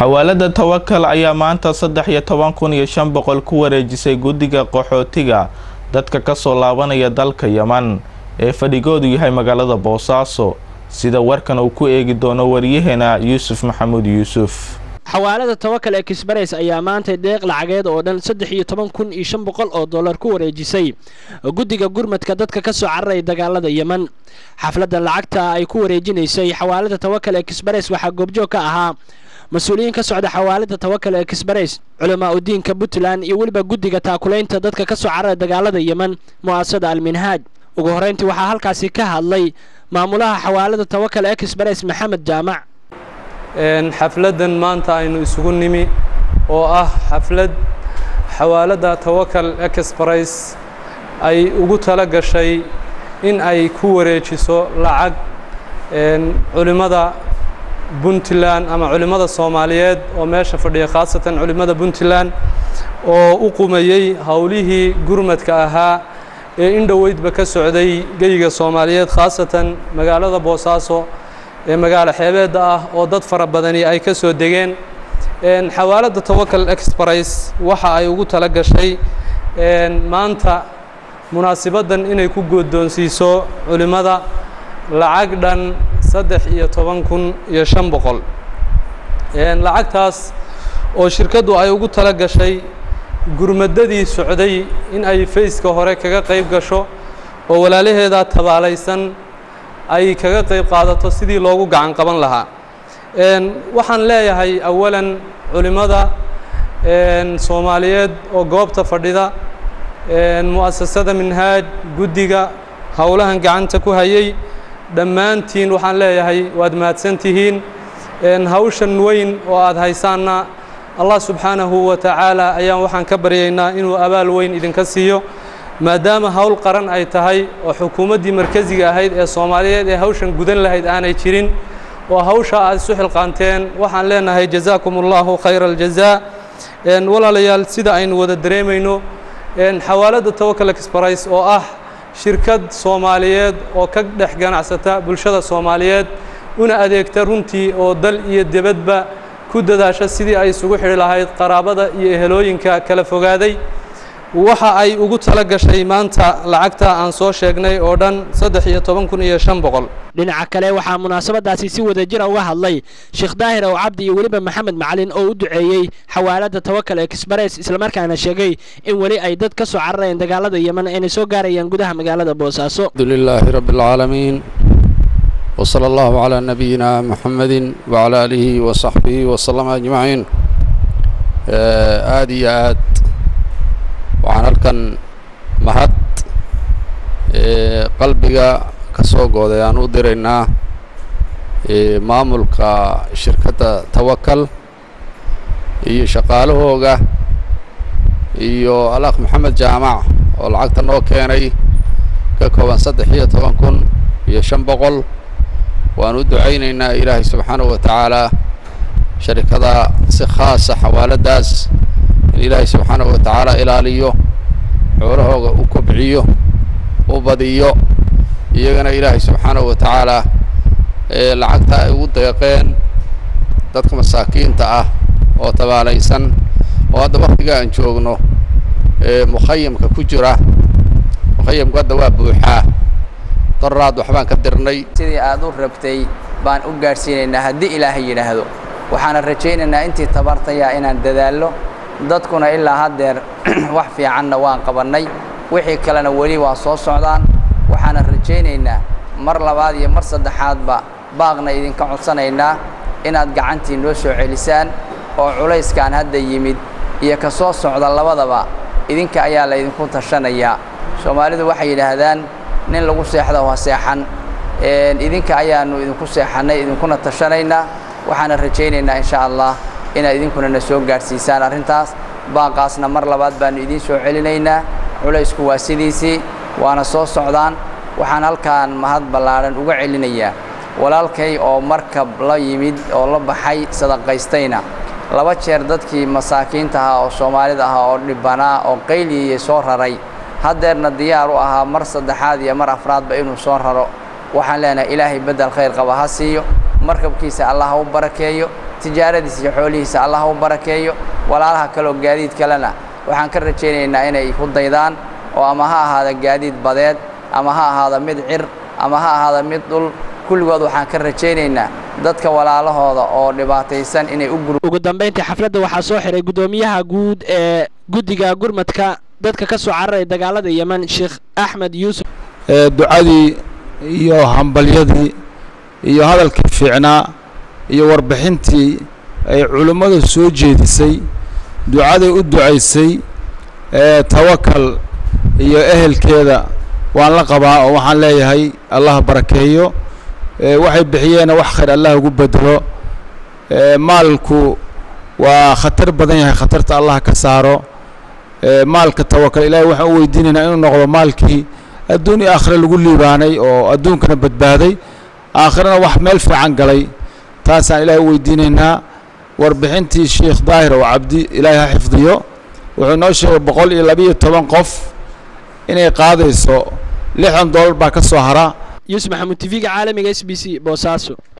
xawaalada Tawakal ayaa maanta 13,500 ku wareejisay guddiga qaxootiga dadka ka soo laabanaya dalka Yemen ee fadhigoodu yahay magaalada Boosaaso sida warkan uu ku eegi doono wariyaheena Yuusuf Maxamuud Yuusuf. xawaalada Tawakal Express ayaa maanta deeq lacageed oo dhan 13,500 oo dollar ku wareejisay guddiga gurmadka dadka ka soo carray dagaalada Yemen. xafladda lacagta ay ku wareejinaysay xawaalada Tawakal Express waxa goobjoog ka ahaa مسؤولين كسعد حوالد توكل إكسبريس علماء الدين كبتلان يولب جودي تاكلين تدك كسعر دجالة اليمن مؤسسة المنهاج وجهرين توحى هالكاسي كهاللي معمولها حوالد توكل إكسبريس محمد جامع. إن حفلة ما أنت إنه يسقون نمي أو حفلة حوالد توكل إكسبريس أي وجود لك شيء إن أي كوريتشيسو لعق إن علماء بنتلان أما علماء الصوماليات وماشى فردي خاصة علماء بنتلان وأقومي هؤلاء جرمت كأها إن دويت بكسعودي جيجا الصوماليات خاصة مجال بوساسو مجال حبيب وضد فرب بدني أي كسود دجين إن حوالة توكل إكسبريس وحى يوجد تلقى شيء إن ما أنت مناسبة إن يكون جود سيسو علماء لعقداً 13,500 lacagtaas oo shirkadu ay ugu tala gashay gurmadadii Sacuudiga in ay fayska hore kaga qayb gasho oo walaalaheeda tabaalaysan ay kaga qayb qaadato sidii loogu gacan qaban lahaa waxaan leeyahay awalan culimada Soomaaliyeed oo goobta fadhida mu'assasada Minhaaj guddiga hawlahan gacanta ku hayay dhammaantiin waxaan leeyahay waad mahadsantihiin hawshan weyn oo aad haysaana Allah subhanahu wa ta'ala ayaan waxaan ka baryaynaa inuu abaal weyn idinka siiyo maadaama hawl qaran ay tahay oo xukuumadii markaziga ahayd ee Soomaaliyeed ee hawshan gudan lahayd aanay jirin oo hawsha aad soo xilqaanteen waxaan leenahay jazaakumullahu khayral jazaa walaalayaal sida aynu wada dareemayno xawaalada Tawakal Express oo shirkad Soomaaliyeed oo ka dhex ganacsata bulshada Soomaaliyeed una adeegta runtii oo dal iyo dibadba ku dadaasha sidii ay isugu xiri lahayd qaraabada iyo ehelooyinka kala fogaaday waxa ay ugu tala gashay maanta lacagta aan soo sheegnay oo dhan 13,500 dhinaca kale waxa munaasabadaasi si wada jir uga hadlay Sheekh Daahir oo Cabdi iyo waliba Maxamed Macalin oo u duceeyay xawaalada Tawakal Express isla markaana sheegay in wali ay dad ka soo carareen dagaalada Yemen ay soo gaarayaan gudaha magaalada Boosaaso. Alhamdulillah rabbil alamin wa sallallahu ala nabiyyina Muhammadin wa ala alihi wa sahbihi wa sallam ajma'in. aad waxaan halkan mahad qalbiga ka soo gooday aan u diraynaa maamulka shirkadda Tawakal iyo shaqaalahooga iyo Alaaq Maxamed Jaamac oo lacagta noo keenay ka kooban 13,500 waan u ducaynaynaa Ilaahay subhanahu wa ta'ala shirkadda si khaas ah xawaaladaas Ilaahay subhanahu wa ta'ala ilaaliyo xoolahooga u kobciyo u badiyo iyagana Ilaahay subhanahu wa ta'ala lacagta ay ugu deeqeen dadka masaakiinta oo tabaalaysan oo hadda waqtiga aan joogno mukhayyamka ku jira mukhayyamka hadda waa buuxaa daraad waxbaan ka dirnay sidii aad u rabtay baan u gaarsiinaynaa haddii Ilaahay yiraahdo waxaan rajaynaynaa intii tabartaya inaan dadaalo dadkuna ilaa hadeer wax fiicanna waan qabanay wixii kalena wali waa soo socdaan waxaan rajaynaynaa mar labaad iyo mar saddexaadba baaqna idinka codsanaynaa inaad gacantii noo soo celisaan oo culayskan hadda yimid iyo ka soo socda labadaba idinka ayaa la idinku tashanayaa Soomaalidu waxay yiraahdaan nin lagu seexdo waa seexan idinka ayaanu idinku seexanay idinkuna tashanaynaa waxaan rajaynaynaa insha Allah inaad idinkuna na soo gaarsiisaan arintaas baaqaasna mar labaad baan idin soo celinaynaa culaysku waa sidiisii waana soo socdaan waxaan halkaan mahad ballaaran uga celinayaa walaalkay oo markab la yimid oo la baxay sadaqaystayna laba jeer dadkii masaakiinta oo Soomaalida oo dhibana oo qayliyay soo raray hadeerna diyaar u ahaa mar saddexaad iyo mar afraad ba inuu soo raro waxaan leenahay Ilaahay badal khayr qaba ha siiyo markabkiisa allah ha u barakeeyo tijaaradiisa iyo xoolihiisa allah ha u barakeeyo walaalaha kaloo gaadiid kalena waxaan ka rajaynaynaa inay ku daydaan oo ama ha ahaada gaadiid badeed ama ha ahaada mid cir ama ha ahaada mid dhul kulligood waxaan ka rajaynaynaa dadka walaalahooda oo dhibaataysan inay ugu dambeyntii xafladda waxaa soo xiray gudoomiyaha guud ee guddiga gurmadka dadka ka soo cararay dagaalada Yemen Sheekh Axmed Yuusuf ducadii iyo hambalyadii iyo hadalkii fiicnaa iyo warbixintii ay culimadu soo jeedisay ducaday u ducaysay tawakkal iyo ehelkeeda waan la qabaa oo waxaan leeyahay Allah barakeeyo waxay bixiyeen wax khayr Allah ugu bedelo maalku waa khatar badan yahay khatarta Allah ka saaro maalka tawakkal ilaahay waxaan u weydiinaynaa inuu noqdo maalkii adduun iyo aakhira lagu liibaanay oo adduunkana badbaaday aakhirana wax meel fiican galay taasaan ilaahay u weydiinaynaa warbixintii Sheekh Daahir oo Cabdi ilaahay ha xifdiyo wuxuu noo sheegay 112 qof inay qaadayso $60 baa ka soo hara Yusuf Maxamuud TV-ga caalamiga SBC Boosaaso